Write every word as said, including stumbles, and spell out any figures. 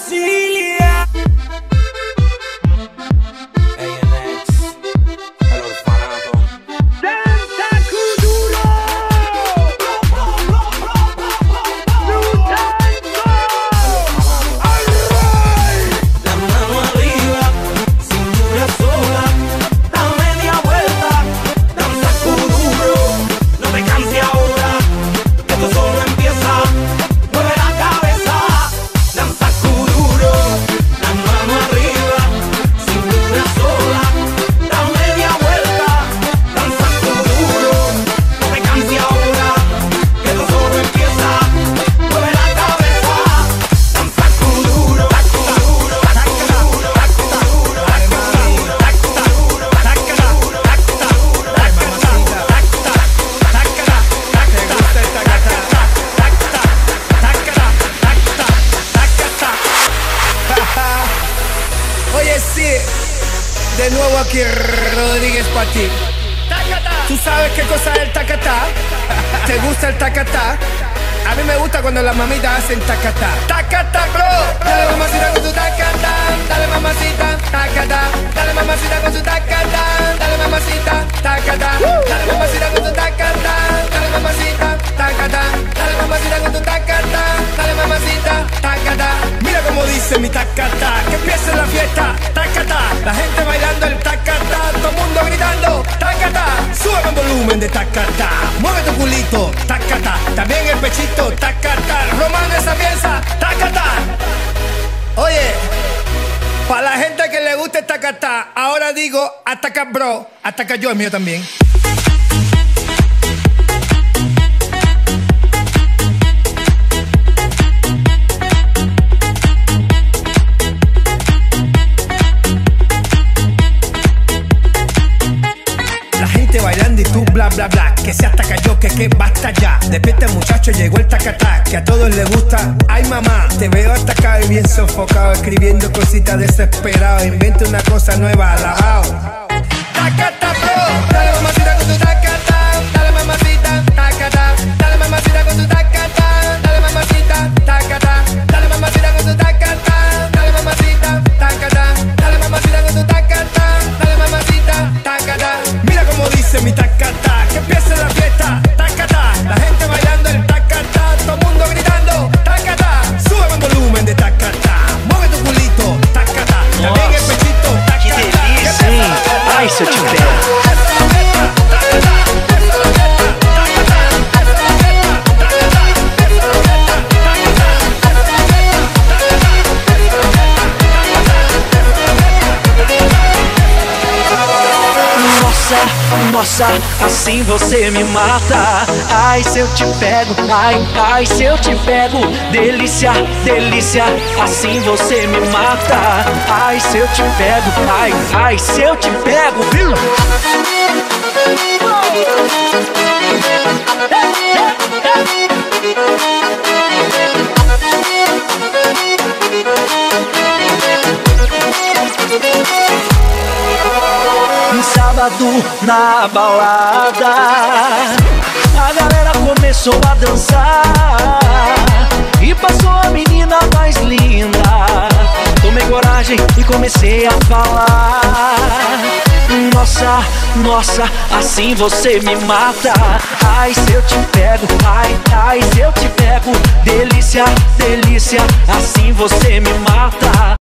Brasilia. Ey, Nex, el orfanato. Danza Kuduro. La mano arriba, cintura sola, da media vuelta. Danza Kuduro, no te canses ahora, que esto solo empieza. Mueve la cabeza, danza Kuduro. La mano arriba, cintura sola, da media vuelta. Danza Kuduro, no te canses ahora, que esto solo empieza. Mueve la cabeza, danza Kuduro. Oye, sí, de nuevo aquí Rodríguez para ti. ¿Tú sabes qué cosa es el tacatá? ¿Te gusta el tacatá? A mí me gusta cuando las mamitas hacen tacatá. Tacatá, bro. Dale mamacita con su tacatá. Dale mamacita, tacatá. Dale mamacita con su tacatá. Dale mamacita, tacatá. Dale mamacita con su tacatá. Dale mamacita, tacatá. Dale mamacita con tu tacatá. Dale mamacita, tacatá. Mira cómo dice mi tacatá. Que empiece la fiesta, tacatá. La gente bailando el tacatá. Todo el mundo gritando, tacatá. Sube el volumen de tacatá. Mueve tu culito, tacatá. También el pechito, tacatá. Román esa pieza, tacatá. Oye, para la gente que le guste tacatá, ahora digo ataca bro, ataca yo, el mío también. La gente bailando y tú bla bla bla. Que se ataca yo, que que basta ya. Despierta muchacho, llegó el tacatá. Que a todos les gusta, ay mamá. Te veo atacado y bien sofocado, escribiendo cositas desesperado. Inventa una cosa nueva, alabao. Tacatá bro, dale mamacita con tu tacatá. Dale mamacita, tacatá. Dale mamacita con tu tacatá. Dale mamacita, tacatá. Dale mamacita con tu tacatá. Dale mamacita, tacatá. Dale mamacita con tu tacatá. Dale mamacita, tacatá. Mira cómo dice mi tacatá. Que empiece la fiesta, tacatá. La gente bailando el tacatá. Todo el mundo gritando, tacatá. Sube el volumen de tacatá. Mueve tu culito, tacatá. También el pechito, tacatá. Que delícia, hein? Ai, se eu te pego. Nossa, assim você me mata. Ai, se eu te pego, ai, ai, se eu te pego. Delícia, delícia, assim você me mata. Ai, se eu te pego, ai, ai, se eu te pego, viu? Um sábado na balada, a galera começou a dançar e passou a menina mais linda. Tomei coragem e comecei a falar. Nossa, nossa, assim você me mata. Ai, se eu te pego, ai, ai, se eu te pego. Delícia, delícia, assim você me mata.